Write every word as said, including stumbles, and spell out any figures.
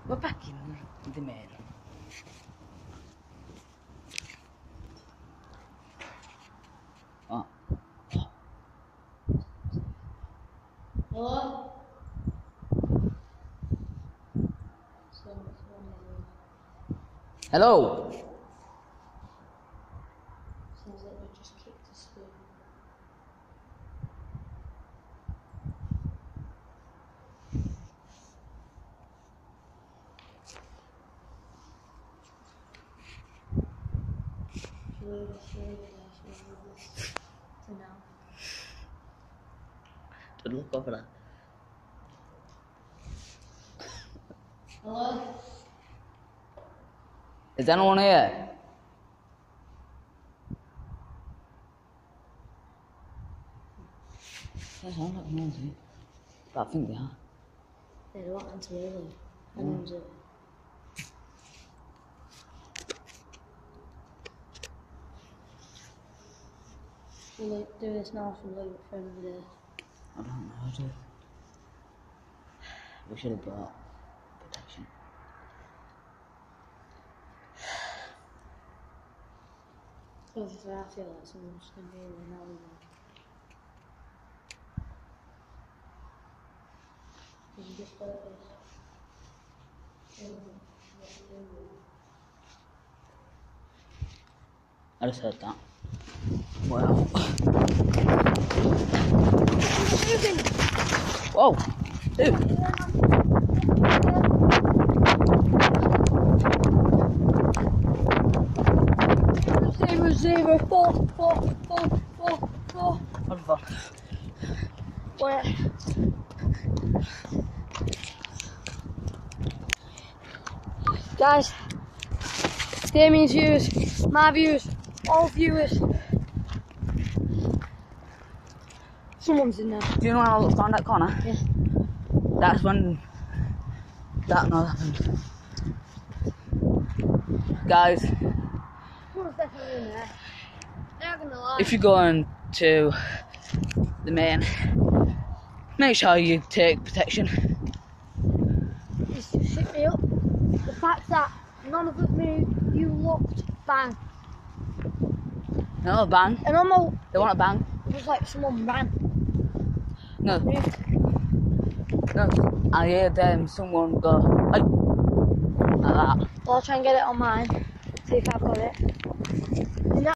We're back in the main. Oh. Hello? Hello? Sounds like we just kicked a spoon. For now. Don't look over that. Hello? Is anyone here? They sound like noisy. But I think they are. They don't answer early. I know it. We'll do this now so we'll leave it for another day. I don't know how to. We should have brought protection. Because if I feel like someone's going to be here now, you can just put this. I just heard that. Wow. Whoa! Dude! Zero, zero, four, four, four, four, four. What the fuck? Where? Guys, Damien's views, my views, all viewers. Someone's in there. Do you know when I looked around that corner? Yeah. That's when that noise happened. Guys, Someone's definitely in there. They're not gonna lie. if you're going to the main, make sure you take protection. It's just shit me up. The fact that none of us moved, you looked, bang. No, bang. And almost, They want a bang. it was like someone ran. No, Moved. no. I heard um, someone go, like, like that. Well, I'll try and get it on mine. See if I've got it.